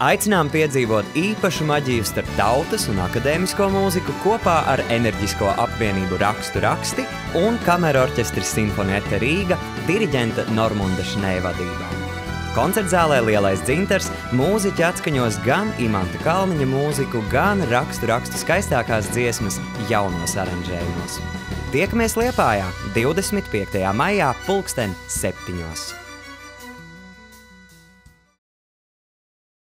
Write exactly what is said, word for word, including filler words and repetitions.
Aicinām piedzīvot īpašu maģiju starp tautas un akadēmisko mūziku kopā ar enerģisko apvienību Rakstu raksti un kamerorķestris Sinfonietta Rīga diriģenta Normunda Šnēja vadībā. Koncertzālē Lielais dzintars mūziķi atskaņos gan Imanta Kalniņa mūziku, gan Rakstu rakstu skaistākās dziesmas jaunos aranžējumos. Tiekamies Liepājā divdesmit piektajā maijā pulksten septiņos.